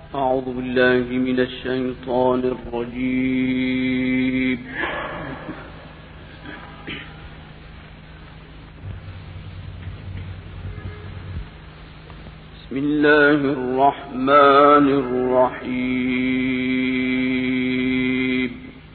أعوذ بالله من الشيطان الرجيم. بسم الله الرحمن الرحيم.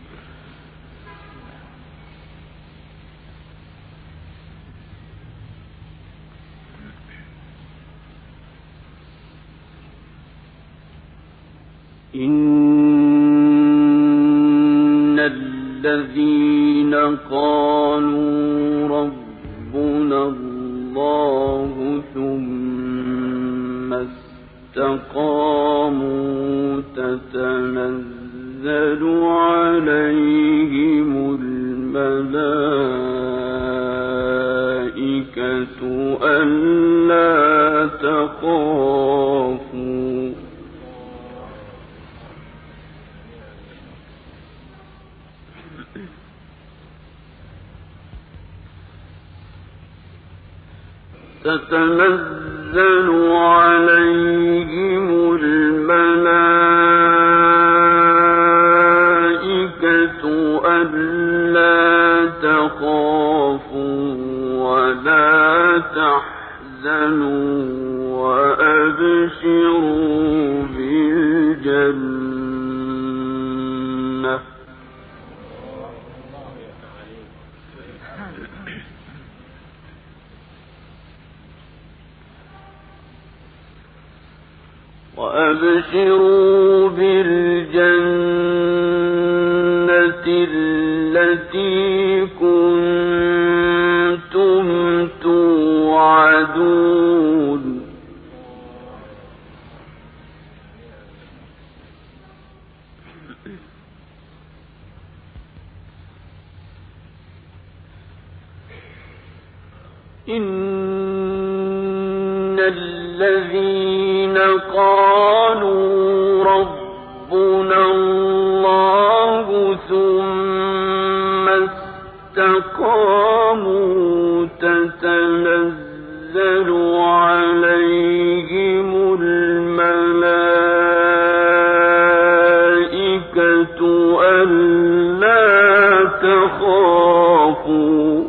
إن الذين قالوا ربنا الله ثم استقاموا تتنزل عليهم الملائكة ألا تخافوا تتنزل عليهم الملائكة ألا تخافوا ولا تحزنوا وأبشروا بالجنة التي كنتم توعدون إن الذين قالوا ربنا الله ثم استقاموا تتنزل عليهم الملائكة ألا تخافوا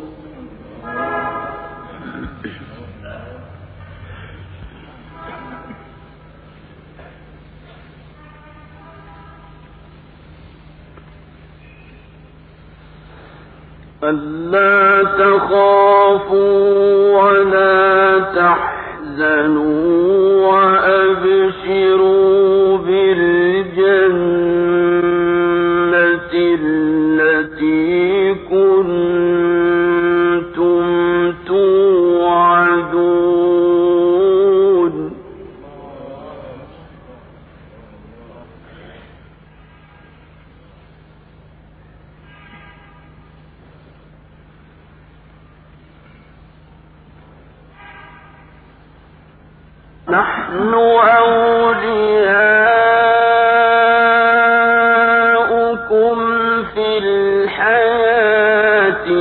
ولا تحزنوا وأبشروا بالجنة التي كنتم توعدون نحن أولياؤكم في الحياة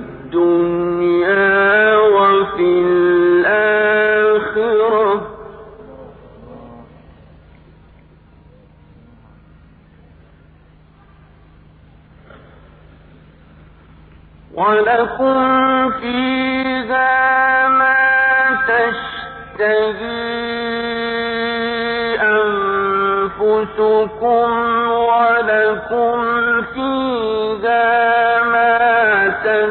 الدنيا وفي الآخرة ولكم فيها ما تشتهي أنفسكم ولكم فيها ما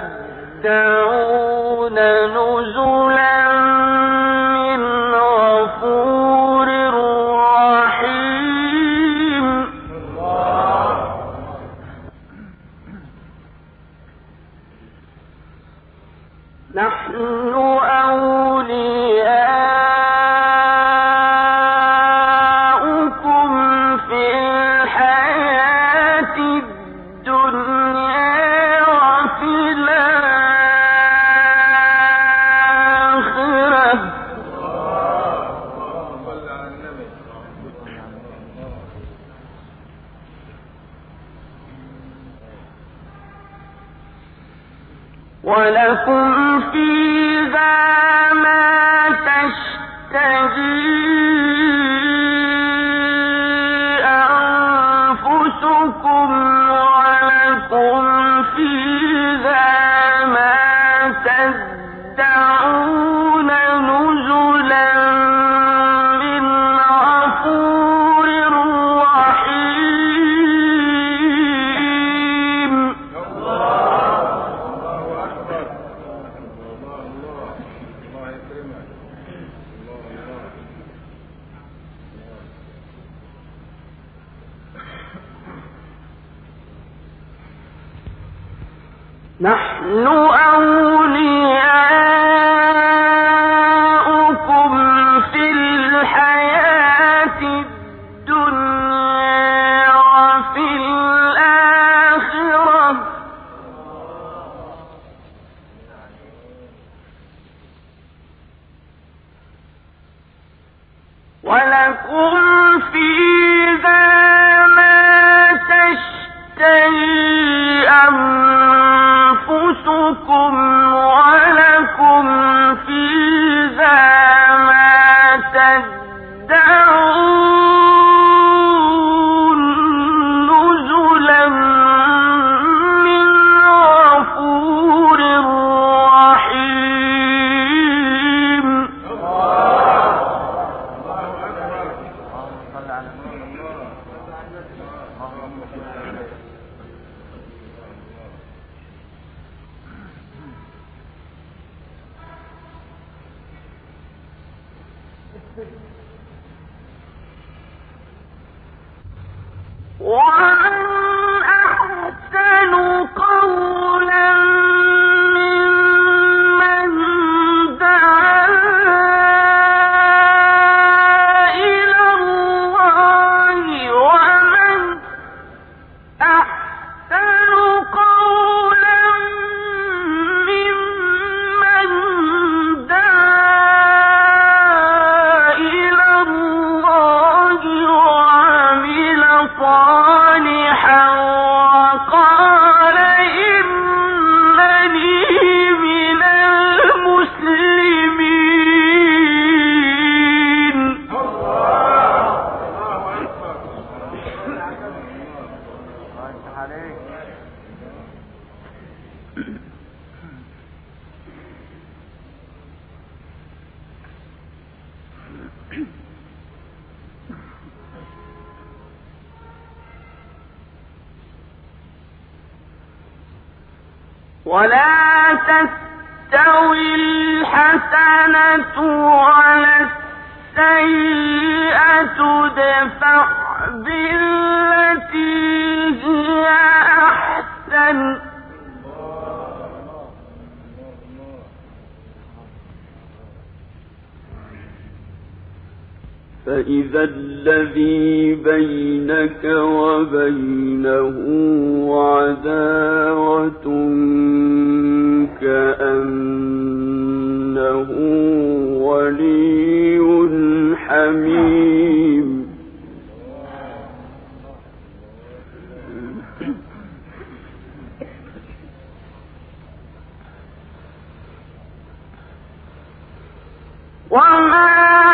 تدعون نزلا من غفور رحيم نحن أولياؤكم في الحياة الدنيا وفي الآخرة ولكم فيها ما تشتهي نحن أولياؤكم في الحياة الدنيا وفي الآخرة ولكم فيها ما تشتهي أنفسكم ولكم فيها ما تدعون نزلا من غفور رحيم. ومن أحسن قولا ممن دعا إلى الله ومن أحسن قولا ممن دعا إلى الله وعمل صالحا وقال إنني من المسلمين. ولا تستوي الحسنة ولا السيئة ادفع بالتي هي أحسن فإذا الذي بينك وبينه عداوة كأنه ولي حميم. وما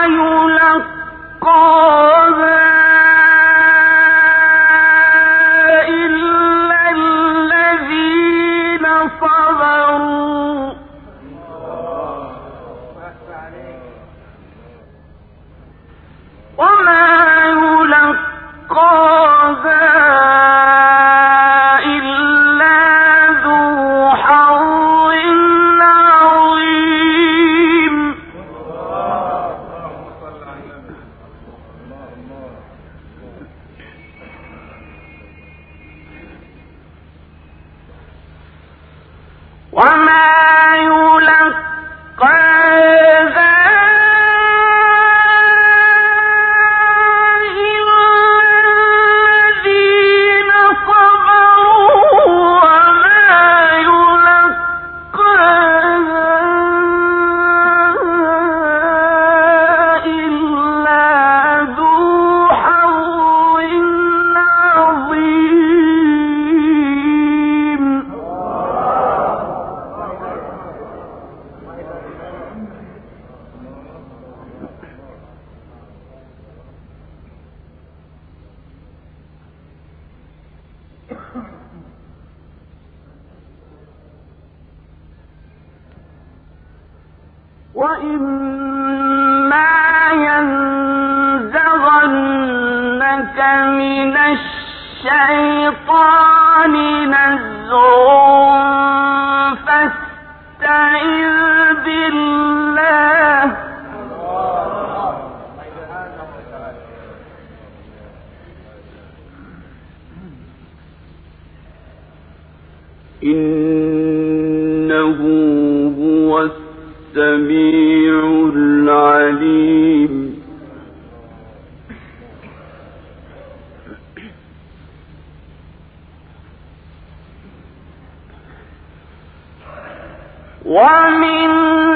يلقاها إلا الذين صبروا وما يلقاها إلا ذو حظ عظيم. وما يلقاها إلا الذين صبروا وما يلقاها إلا ذو حظ عظيم. وإما ينزغنك من الشيطان نزغ فاستعذ بالله إنه عليم. ومن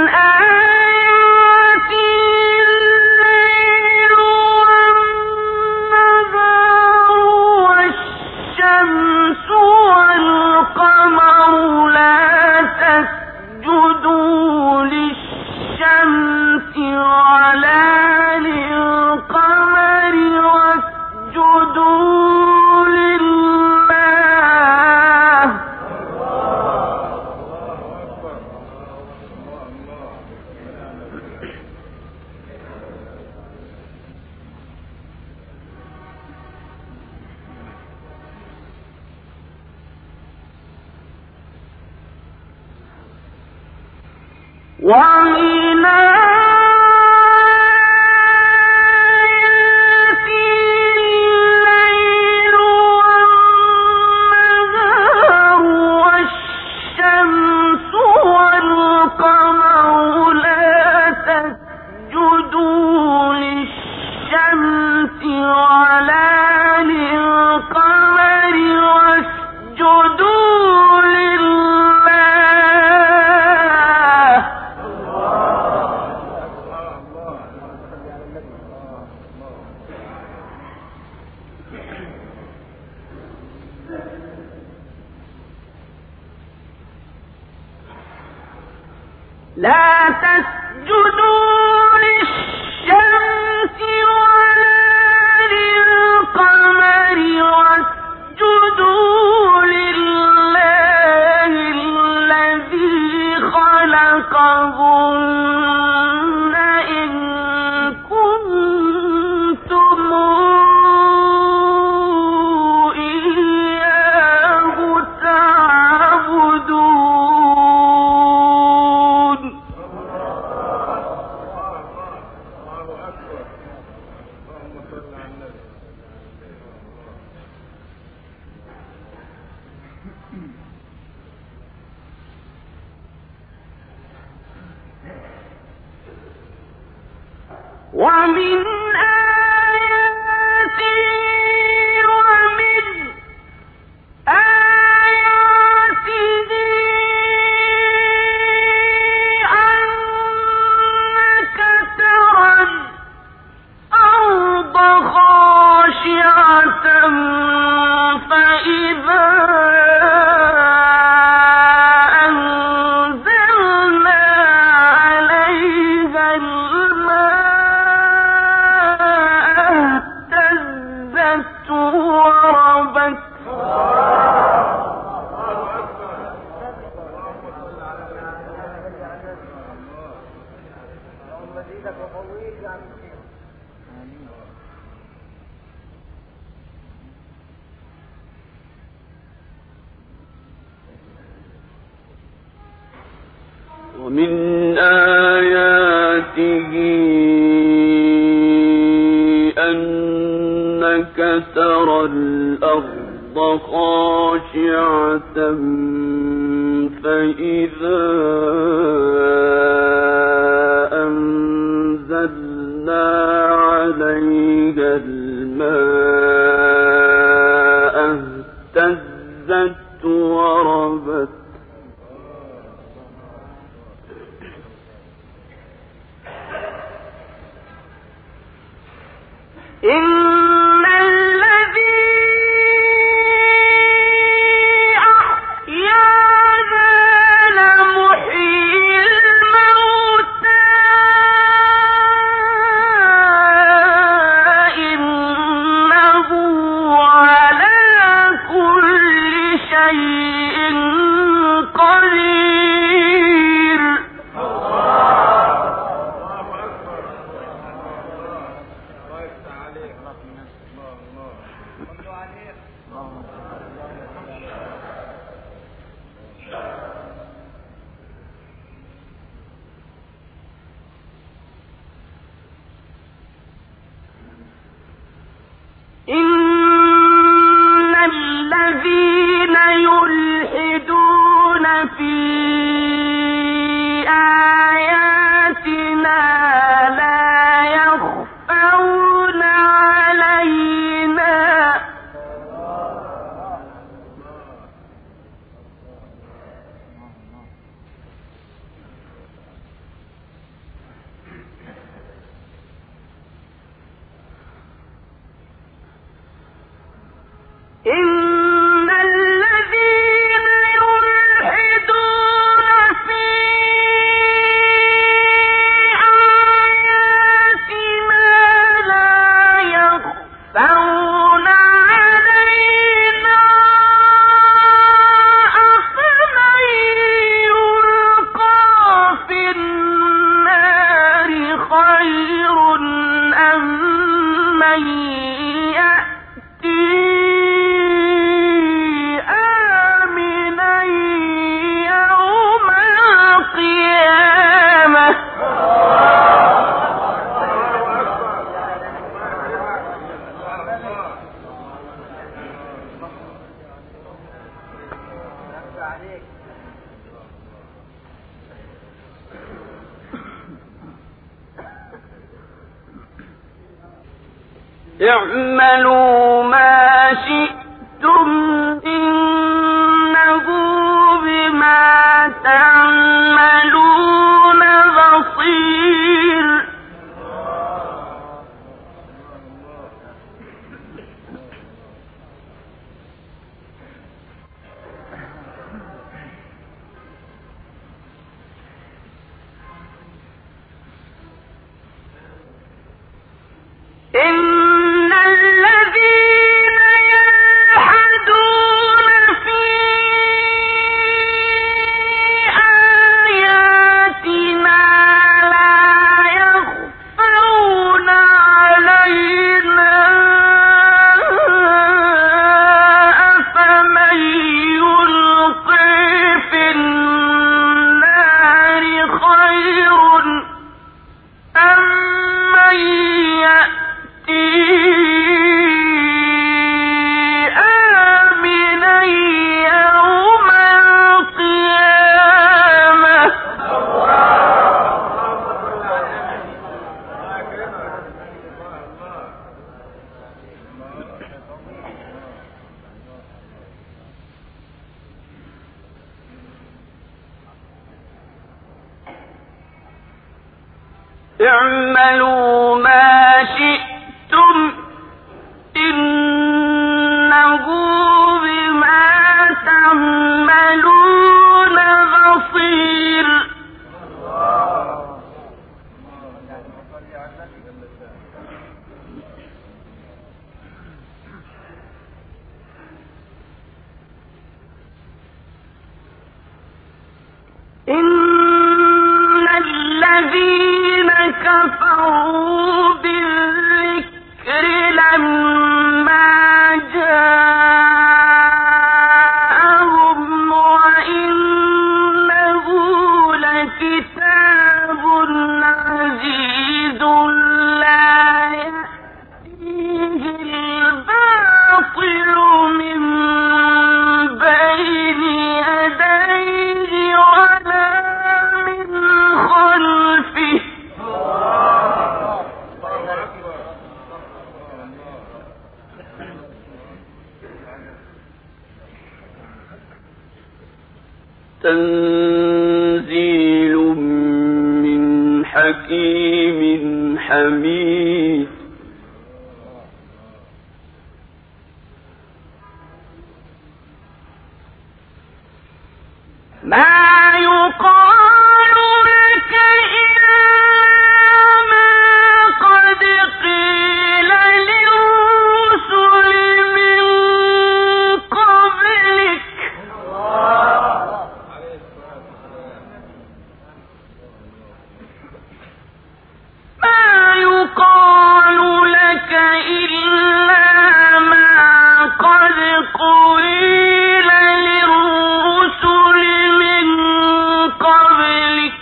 ومن لا تسجدوا للشمس ولا للقمر واسجدوا لله الذي خلقهن إن كنتم إياه تعبدون. ومن ومن آياته أنك ترى الأرض خاشعة فإذا أنزلنا عليها الماء اهتزت وربت إن الذي أحيانا لمحيي الموتى إنه على كل شيء قدير. إن الذين يلحدون في آياتنا لا إن الذين يلحدون في آياتنا لا يخفون علينا أفمن يلقى في النار خير أم من يأتي آمنا يوم القيامة اعملوا ما شئتم إنه بما تعملون بصير إن الذين يلحدون في آياتنا لا يخفون علينا أفمن يلقي في النار خير أم من يأتي آمنا يوم القيامة اعملوا ما شئتم إنه بما تعملون بصير إن الذين كفروا بالذكر لما جاءهم وإنه لكتاب عزيز لا يأتيه الباطل من بين يديه ولا من خلفه تنزيل من حكيم حميد ما يقال لك إلا ما قد قيل للرسل من قبلك ما يقال لك إلا ما قد قيل للرسل من قبلك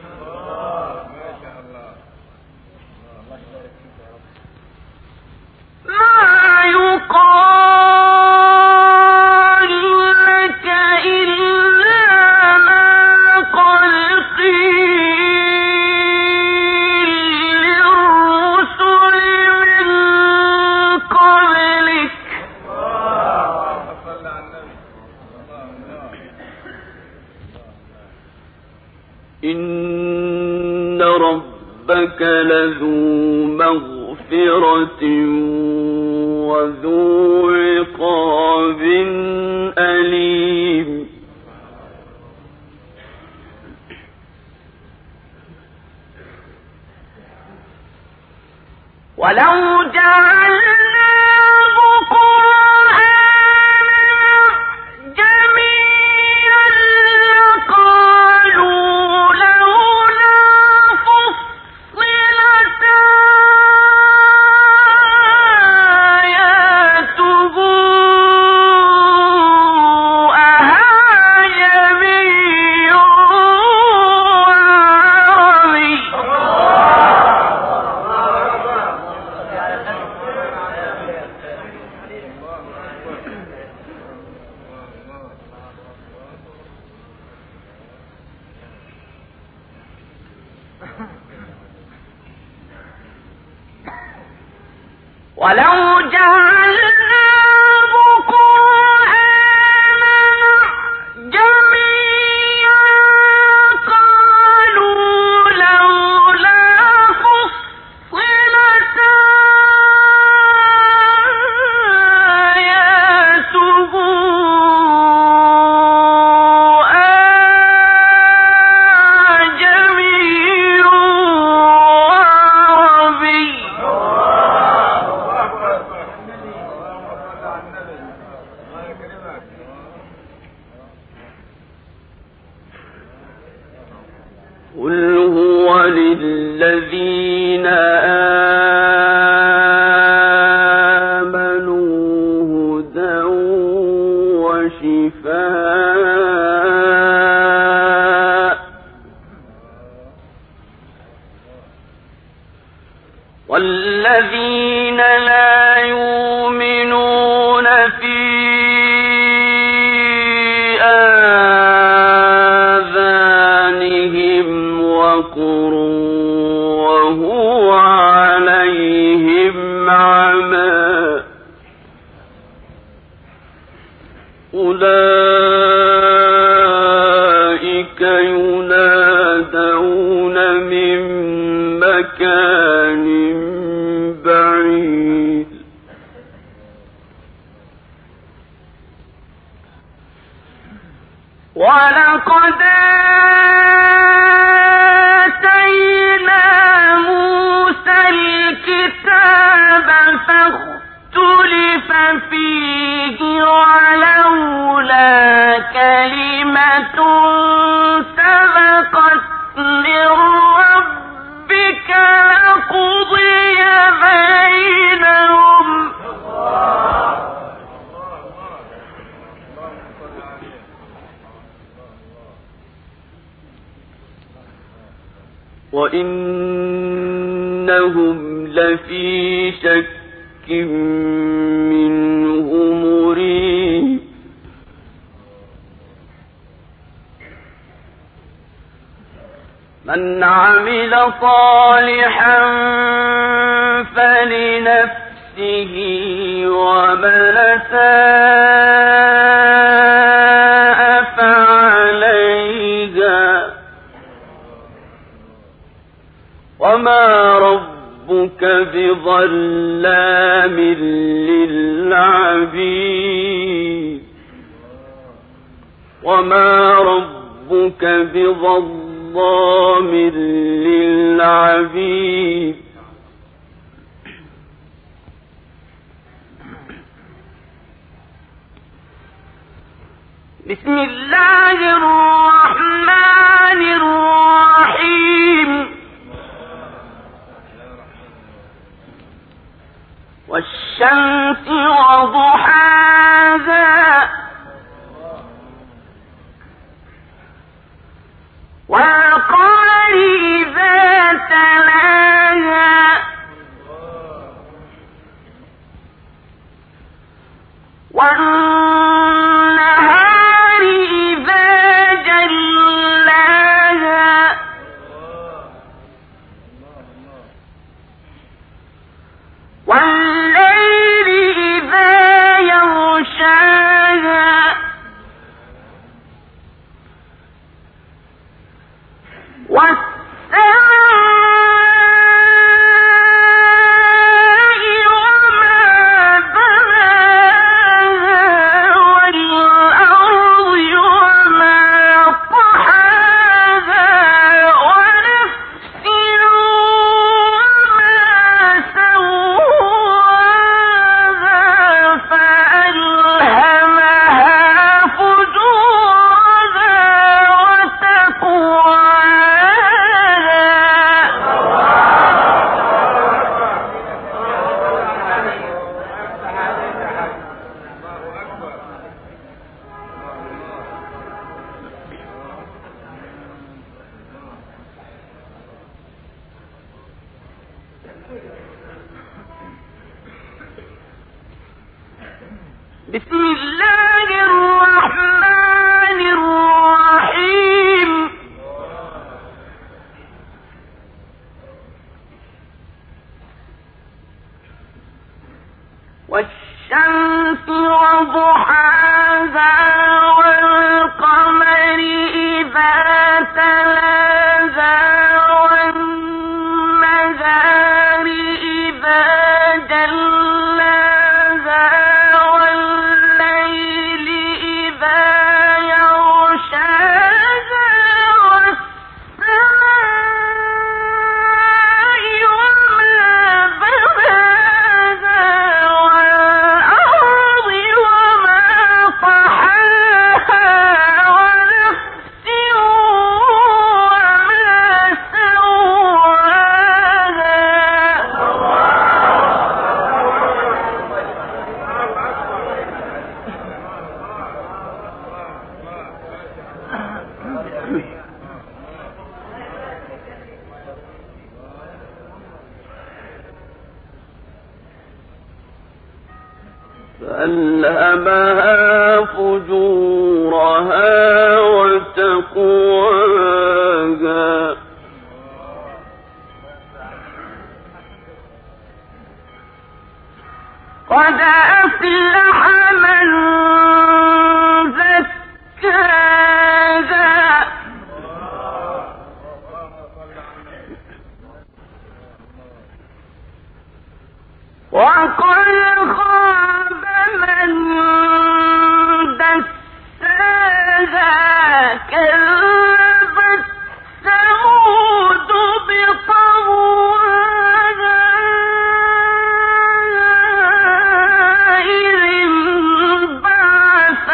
ما يقال لك إلا ما قد قيل للرسل من قبلك إن ربك لذو مغفرة وذو عقاب أليم. ولو جعلناه قرآنا جميعا لقالوا لولا فصلت آياته أعجمي وعربي. ولو جعلناه قرآنا جميعا قالوا لولا فصلت آياته أعجمي وعربي. قل هو للذين آمنوا هدى وشفاء والذين لا يؤمنون في آذانهم وقر وهو عليهم عمى أولئك ينادون من مكان بعيد. ولقد آتينا موسى الكتاب فاختلف فيه ولولا كلمة سبقت من ربك لقضي بينهم. وإنهم لفي شك منه مريب. من عمل صالحا فلنفسه ومن أساء فعليها وما ربك بظلام للعبيد. وما ربك بظلام للعبيد. بسم الله الرحمن الرحيم. والشمس وضحاها والقمر إذا تلاها والنهار إذا جلاها والليل إذا يغشاها بسم الله الرحمن الرحيم والشمس وضحاها والقمر إذا تلاها والنهار إذا جلاها والليل إذا يغشاها والسماء وما بناها والأرض وما طحاها ونفس وما فألهمها فجورها وتقواها قد أفلح من زكاها وقد خاب من دساها كذبت ثمود بطغواها إذ انبعث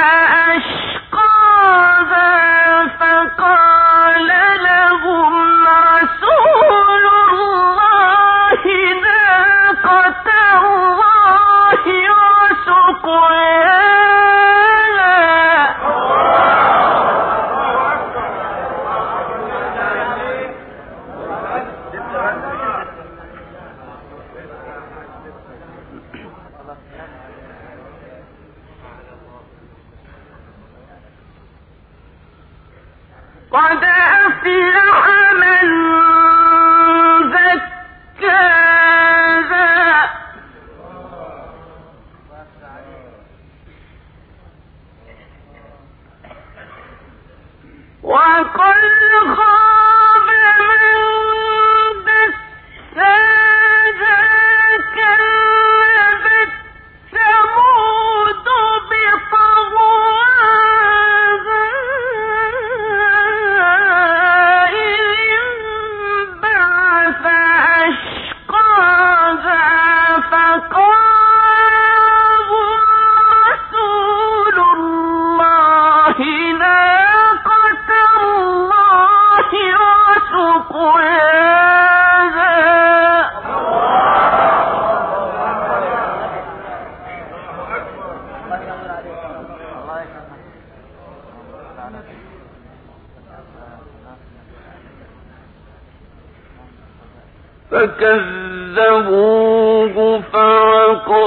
أشقاها فقال لهم رسول الله ناقة الله وسقياها قد أفلح من زكاها وقد خاب من دساها كذبت ثمود بطغواها إذ انبعث أشقاها فقال رسول الله ناقة الله وسقياها فكذبوه فعقروها